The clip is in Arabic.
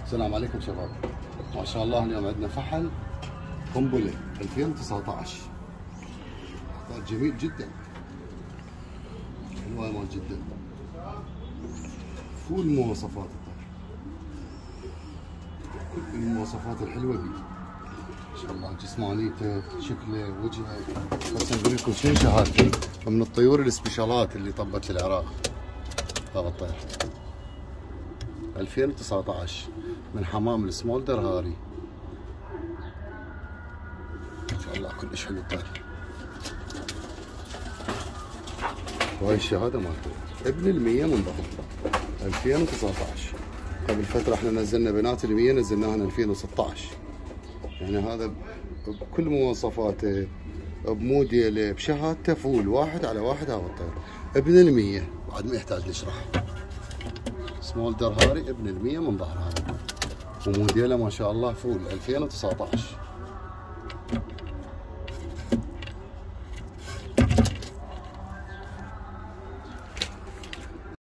السلام عليكم شباب. ما شاء الله اليوم عندنا فحل قنبله 2019. طير جميل جدا، الوان مال جدا، فول مواصفات الطير، كل المواصفات الحلوه بيه ما شاء الله. جسمانيته، شكله، وجهه. بس نقول لكم شنو شهادتي من الطيور السبيشالات اللي طبت العراق. هذا الطير 2019 من حمام السمولدر هاري. ما شاء الله كلش حلو الطير. وهاي الشهاده مالته ابن المية من ظهر 2019. قبل فتره احنا نزلنا بنات المية، نزلناها 2016. يعني هذا بكل مواصفاته، بموديله، بشهادته، فول 1 على 1. هذا الطير ابن المية، بعد ما يحتاج نشرح. سمولدر هاري ابن المية من ظهر هذا، وموديله ما شاء الله فول 2019.